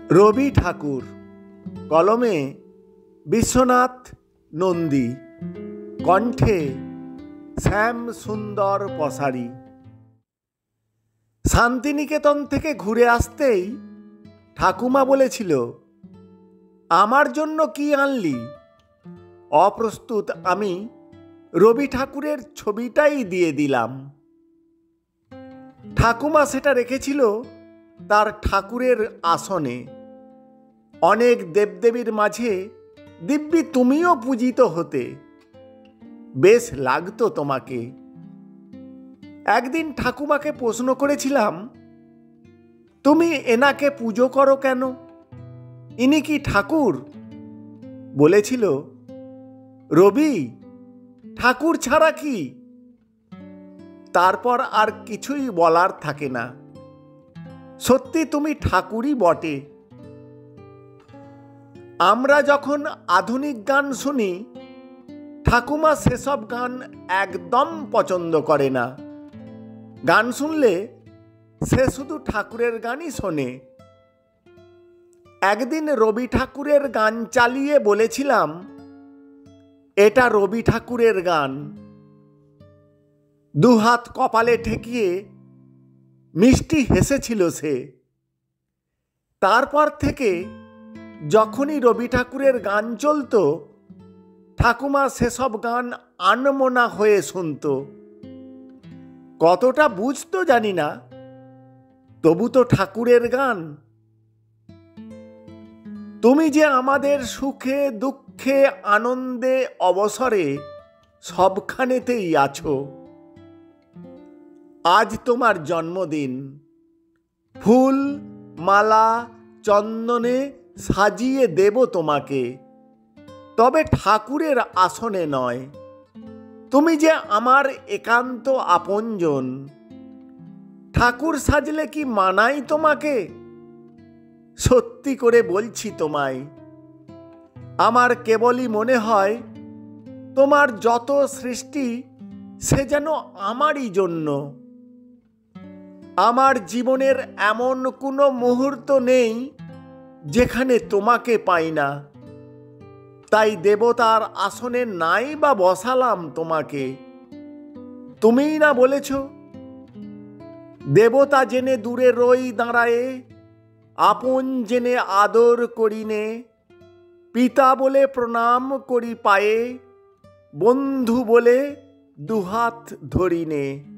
রবি ঠাকুর, কলমে বিশ্বনাথ নন্দী, কণ্ঠে শ্যাম সুন্দর পসারি। শান্তিনিকেতন থেকে ঘুরে আসতেই ঠাকুমা বলেছিল, আমার জন্য কি আনলি? অপ্রস্তুত আমি রবি ঠাকুরের ছবিটাই দিয়ে দিলাম। ঠাকুমা সেটা রেখেছিল তার ঠাকুরের আসনে। অনেক দেবদেবীর মাঝে দিব্যি তুমিও পূজিত হতে, বেশ লাগতো তোমাকে। একদিন ঠাকুমাকে প্রশ্ন করেছিলাম, তুমি এনাকে পুজো করো কেন? ইনি কি ঠাকুর? বলেছিল, রবি ঠাকুর ছাড়া কি? তারপর আর কিছুই বলার থাকে না। সত্যি তুমি ঠাকুরই বটে। আমরা যখন আধুনিক গান শুনি, ঠাকুমা সেসব গান একদম পছন্দ করে না। গান শুনলে সে শুধু ঠাকুরের গানই শোনে। একদিন রবি ঠাকুরের গান চালিয়ে বলেছিলাম, এটা রবি ঠাকুরের গান। দুহাত কপালে ঠেকিয়ে মিষ্টি হেসেছিল সে। তারপর থেকে যখনই রবি ঠাকুরের গান চলত, ঠাকুমা সেসব গান আনমনা হয়ে শুনত। কতটা বুঝতো জানি না, তবু তো ঠাকুরের গান। তুমি যে আমাদের সুখে দুঃখে আনন্দে অবসরে সবখানেতেই আছো। আজ তোমার জন্মদিন। ফুল মালা চন্দনে সাজিয়ে দেব তোমাকে, তবে ঠাকুরের আসনে নয়। তুমি যে আমার একান্ত আপনজন। ঠাকুর সাজলে কি মানাই তোমাকে? সত্যি করে বলছি তোমায়, আমার কেবলই মনে হয় তোমার যত সৃষ্টি সে যেন আমারই জন্য। আমার জীবনের এমন কোনো মুহূর্ত নেই যেখানে তোমাকে পাই না। তাই দেবতার আসনে নাই বা বসালাম তোমাকে। তুমিই না বলেছ, দেবতা জেনে দূরে রই দাঁড়ায়ে, আপন জেনে আদর করিনে। পিতা বলে প্রণাম করি পায়ে, বন্ধু বলে দুহাত ধরিনে।